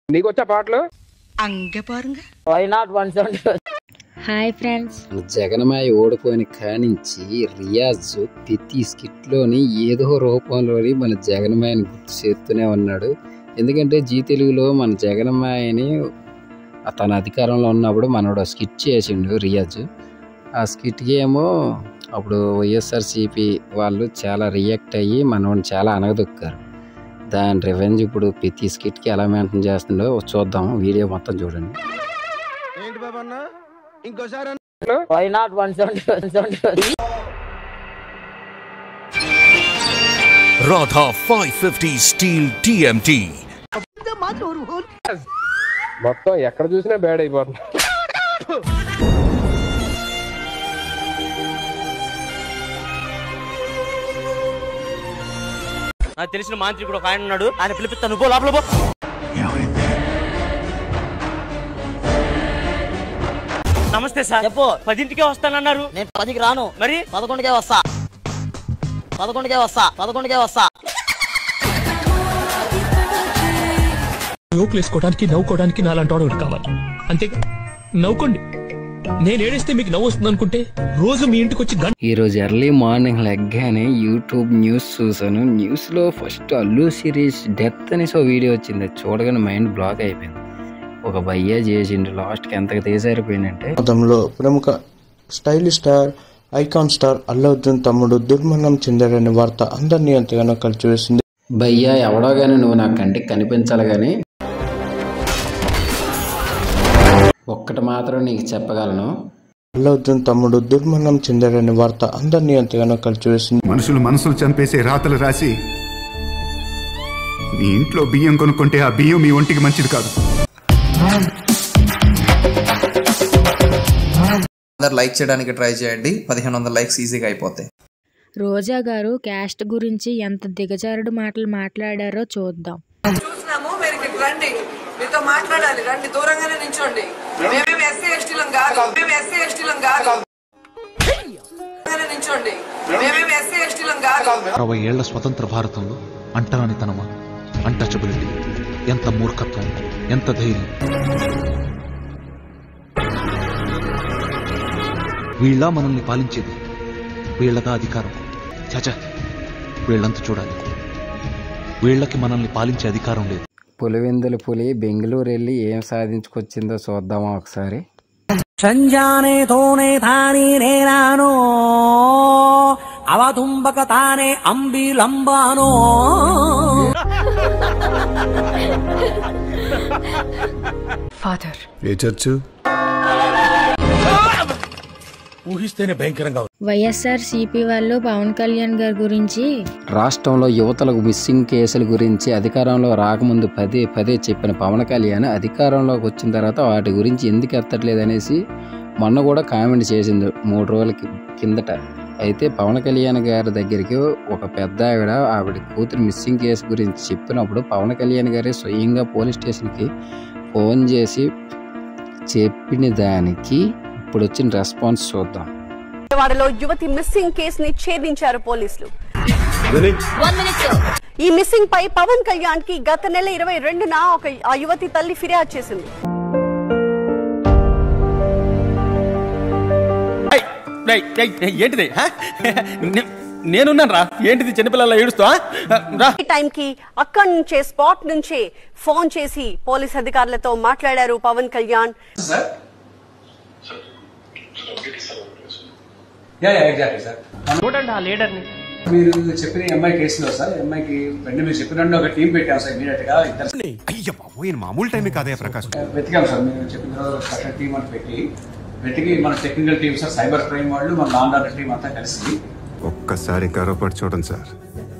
నీకు వచ్చా పాటలు అంగే పారుంగ వై నాట్ 170. హాయ్ ఫ్రెండ్స్, జగన్మాయ ఓడిపోయిన కానించి రియాజ్ ప్రతి స్కిట్లోని ఏదో రూపంలోని మన జగన్మాయని గుర్తు చేస్తూనే ఉన్నాడు. ఎందుకంటే జీ తెలుగులో మన జగన్మాయని తన అధికారంలో ఉన్నప్పుడు మనోడు స్కిట్ చేసిండు రియాజ్. ఆ స్కిట్కి ఏమో అప్పుడు వైఎస్ఆర్సీపీ వాళ్ళు చాలా రియాక్ట్ అయ్యి మనోడిని చాలా అనగదొక్కారు. దాని రివెంజ్ ఇప్పుడు ప్రతి స్కిట్కి ఎలా మెయింటైన్ చేస్తుండో చూద్దాం. వీడియో మొత్తం చూడండి. ఏంటి బాబా అన్న ఇంకోసారి why not 170. Radha 550 Steel TMT. మొత్తం ఎక్కడ చూసినా బ్యాడ్ అయిపోతుంది. నాకు తెలిసిన మాంత్రికుడు ఒక ఆయన ఉన్నాడు, ఆయన పిలిపిస్తాను. పో లోపల పో. నమస్తే సార్. చెప్పు. 10ంటికే వస్తానన్నారు. నేను 10కి రాను, మరి 11కే వస్తా. 11కే వస్తా. జోకులు వేసుకోవడానికి నవ్వుకోవడానికి నాలాంటి వాడు కావాలి, అంతేగా? నవ్వుకోండి. నేను ఏడిస్తే మీకు నవ్వు వస్తుంది అనుకుంటే రోజు మీ ఇంటికి వచ్చి ఈరోజు ఎర్లీ మార్నింగ్ లెగ్గానే యూట్యూబ్ న్యూస్ చూసాను. న్యూస్లో ఫస్ట్ అల్లు సిరీస్ డెత్ అని వీడియో వచ్చింది. చూడగానే మైండ్ బ్లాక్ అయిపోయింది. ఒక భయ్యా చేసిండు, లాస్ట్కి ఎంతగా తీసారిపోయిందంటే గతంలో ప్రముఖ stylish star icon star Allu Arjun తమ్ముడు దుర్మరణం చెందాడనే వార్త అందరినీ ఎంతగానో కలిచివేసింది. భయ్యా ఎవడో గానీ నువ్వు నా కంటికి కనిపించాలి కానీ ఒక్కటి మాత్రం నీకు చెప్పగలను, అల్లు అర్జున్ తమ్ముడు దుర్మరణం చెందాడనే వార్త అందరినీ ఎంతగానో కలిచివేసింది. మనసులు చంపేసే రాతలు రాసి మీ ఇంట్లో బియ్యం కొనుక్కుంటే ఆ బియ్యం మీ ఒంటికి మంచిది కాదు. అందరు లైక్ చేయడానికి ట్రై చేయండి. 1500 లైక్స్ ఈజీగా అయిపోతాయి. రోజా గారు క్యాస్ట్ గురించి ఎంత దిగజారుడు మాటలు మాట్లాడారో చూద్దాం. చూసినాము, మీరు ఇక్కడ రండి, మీతో మాట్లాడాలి. రండి, దూరంగానే నించోండి. మేమేమి ఎస్సీ ఎస్టీలం కాదు. నించోండి, మేమేమి ఎస్సీ ఎస్టీలం కాదు. 60 ఏళ్ల స్వతంత్ర భారతంలో అంటరానితనమా, అన్టచబిలిటీ, ఎంత మూర్ఖత్వం, ఎంత ధైర్యం! వీళ్ళ మనల్ని పాలించేది, వీళ్ళదా అధికారం? చచ, వీళ్ళంతా చూడాలి. వీళ్ళకి మనల్ని పాలించే అధికారం లేదు. పులివెందుల పులి బెంగళూరు వెళ్ళి ఏం సాధించుకొచ్చిందో చూద్దామా ఒకసారి. సంజానే తోనే తానే నేనానో అవతుంబక తానే అంబిలంబానో. ఫాదర్ ఏ చర్చు ఊహిస్తేనే భయంకరంగా. వైఎస్ఆర్సీపీ వాళ్ళు పవన్ కళ్యాణ్ గారి గురించి రాష్ట్రంలో యువతలకు మిస్సింగ్ కేసుల గురించి అధికారంలో రాకముందు పదే చెప్పిన పవన్ కళ్యాణ్ అధికారంలోకి వచ్చిన తర్వాత వాటి గురించి ఎందుకు ఎత్తట్లేదు అనేసి మొన్న కూడా కామెంట్ చేసింది 3 రోజుల కిందట. అయితే పవన్ కళ్యాణ్ గారి దగ్గరికి ఒక పెద్ద ఆవిడ కూతురు మిస్సింగ్ కేసు గురించి చెప్పినప్పుడు పవన్ కళ్యాణ్ గారే స్వయంగా పోలీస్ స్టేషన్కి ఫోన్ చేసి చెప్పిన దానికి ఇప్పుడు వచ్చిన రెస్పాన్స్ చూద్దాం. వాడలో యువతి మిస్సింగ్ కేసుని ఛేదించారు పోలీసులు. ఈ మిస్సింగ్ పై పవన్ కళ్యాణ్ కి గత నెల 22న ఆ యువతి తల్లి ఫిర్యాదు చేసింది. ఏంటిది? నేనున్నాను రా. ఏంటిది చిన్నపిల్లల ఏడుస్తా? ఈ టైం కి అక్కడి నుంచే స్పాట్ నుంచే ఫోన్ చేసి పోలీస్ అధికారులతో మాట్లాడారు పవన్ కళ్యాణ్. చూడండి ఆ లీడర్ ని. మీరు చెప్పిన ఎంఐ కేసులో సార్, ఎంఐకి మీరు చెప్పిన ఒక టీం పెట్టాం సార్. ఇమీడియట్ గా ఇద్దరు మామూలు టైం కాదయ్యా ప్రకాశ్. వెతికాం సార్. మీరు చెప్పిన స్పెషల్ టీం అని వెతికి మన technical team sir, cyber crime వాళ్ళు, మన లా అండ్ ఆర్డర్ టీం అంతా కలిసి ఒక్కసారి కరోపడి చూడండి సార్,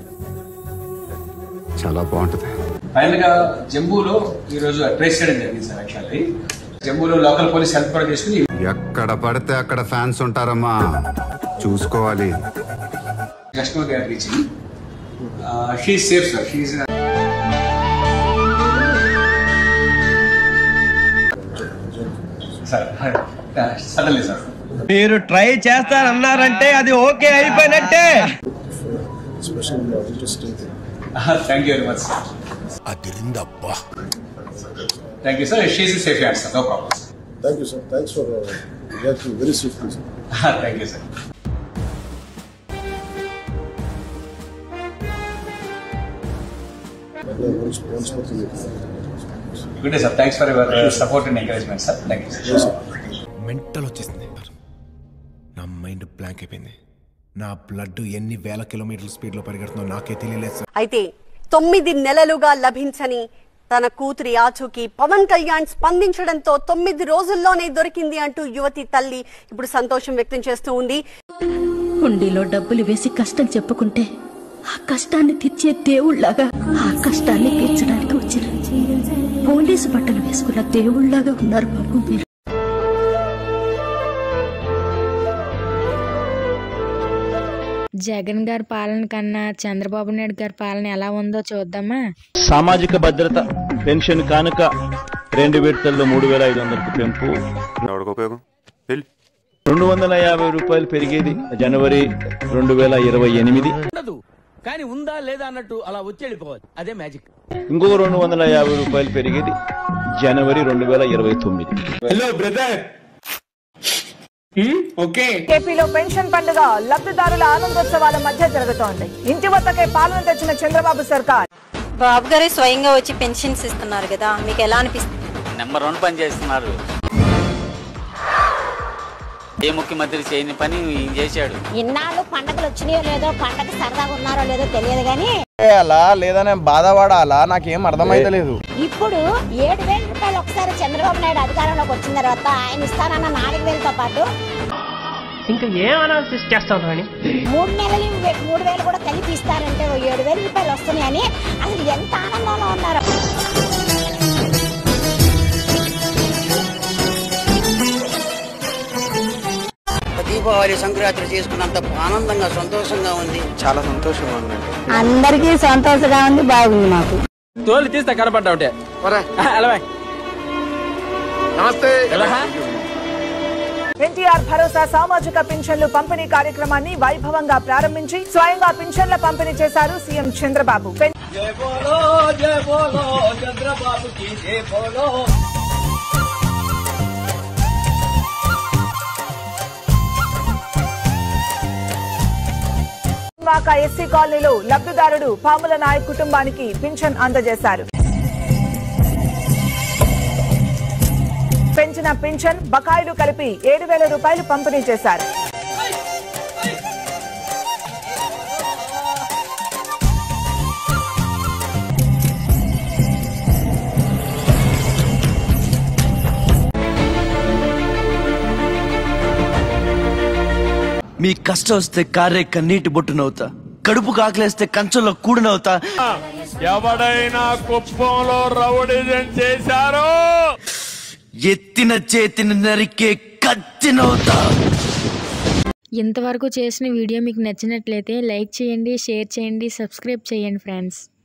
చాలా బాగుంటుంది. ఫైనల్ గా జమ్మూలో ఈ రోజు ట్రేస్ చేయడం జరిగింది సార్. యాక్చువల్లీ జమ్మూలో లోకల్ పోలీస్ హెల్ప్ కూడా చేసుకుని ఎక్కడ పడితే అక్కడ ఫ్యాన్స్ ఉంటారమ్మా, చూసుకోవాలి. Customer care reaching she safe sir. She suddenly sir మీరు ట్రై చేస్తారన్నారంటే అది ఓకే అయిపోయినట్టే. Thank you very much. అదిరిందబ్బా. Thank you, sir. She's in safe hands, sir. No problem, sir. Thank you, sir. Thanks for reacting very swiftly, sir. Thank you, sir. Good day, sir. Thanks for your support and encouragement, sir. Thank you, sir. Yes, sir. Mental వచ్చేసింది. నా mind blank అయిపోయింది. నా blood ఎన్ని వేల కిలోమీటర్ల speed లో పరిగెడుతుందో నాకే తెలియలేదు. అయితే 9 నెలలుగా లభించని తన కూతురి ఆచూకీ పవన్ కళ్యాణ్ స్పందించడంతో 9 రోజుల్లోనే దొరికింది అంటూ యువతి తల్లి ఇప్పుడు సంతోషం వ్యక్తం చేస్తూ ఉంది. హుండీలో డబ్బులు వేసి కష్టం చెప్పుకుంటే ఆ కష్టాన్ని తీర్చే దేవుళ్లాగా, ఆ కష్టాన్ని తీర్చడానికి వచ్చిన పోలీసు బట్టలు వేసుకున్న దేవుళ్లాగా ఉన్నారు బాబు మీరు. జగన్ గారి పాలన కన్నా చంద్రబాబు నాయుడు గారి పాలన ఎలా ఉందో చూద్దామా. సామాజిక భద్రత పెన్షన్ కానుక 2 విడతల్లో 3,500కు పెంపు, 250 రూపాయలు పెరిగేది జనవరి 2028. కానీ ఉందా లేదా అన్నట్టు అలా వచ్చేళ్ళిపోవాలి, అదే మ్యాజిక్. ఇంకో 250 రూపాయలు పెరిగేది జనవరి 2029. Hello brother. ఓకే. ఏపీలో పెన్షన్ పండుగ లబ్ధిదారుల ఆనందోత్సవాల మధ్య జరుగుతోంది. ఇంటి వద్దకే పాలన తెచ్చిన చంద్రబాబు సర్కార్. బాబు గారే స్వయంగా వచ్చి పెన్షన్స్ ఇస్తున్నారు కదా, మీకు ఎలా అనిపిస్తుంది? నెంబర్ 1 పని చేస్తున్నారు. ఏ ముఖ్యమంత్రి చేయని పని ఈయన చేశాడు. ఇన్నాళ్ళు పండగలు వచ్చినాయో లేదో, పండగ సరదాగా ఉన్నారో లేదో తెలియదు గానీ అలా లేదనే బాధపడాలా నాకేం అర్థమైతలేదు. ఇప్పుడు 7,000 రూపాయలు ఒకసారి చంద్రబాబు నాయుడు అధికారంలోకి వచ్చిన తర్వాత ఆయన ఇస్తానన్న 4,000తో పాటు ఇంకా ఏం అనాలిసిస్ చేస్తాం కానీ 3 నెలలు 3,000 కూడా కలిపి ఇస్తారంటే 7,000 రూపాయలు వస్తున్నాయని అసలు ఎంత ఆనందంలో ఉన్నారు. దీపావళి సంక్రాంతి చేసుకున్నంత ఆనందంగా సంతోషంగా ఉంది. చాలా సంతోషంగా ఉందండి. అందరికీ సంతోషంగా ఉంది, బాగుంది మాకు. తోలు తీస్తే కనపడ్డా ఉంటే నమస్తే. ఎన్టీఆర్ భరోసా సామాజిక పింఛన్లు పంపిణీ కార్యక్రమాన్ని వైభవంగా ప్రారంభించి స్వయంగా పింఛన్ల పంపిణీ చేశారు సీఎం చంద్రబాబు. ఎస్సీ కాలనీలో లబ్ధిదారుడు పాముల నాయక్ కుటుంబానికి పింఛన్ అందజేశారు. పెంచిన పింఛన్ బకాయిలు కలిపి 7,000 రూపాయలు పంపిణీ చేశారు. మీ కష్టం వస్తే కారే కన్నీటి బొట్టునవుతా, కడుపు కాకలేస్తే కంచంలో కూడినవుతా. ఎవడైనా కుప్పంలో రౌడీజం చేశారో ఎత్తిన చేతిని నరికే కత్తినవుతా. ఇంతవరకు చేసిన వీడియో మీకు నచ్చినట్లయితే లైక్ చేయండి, షేర్ చేయండి, సబ్స్క్రైబ్ చేయండి ఫ్రెండ్స్.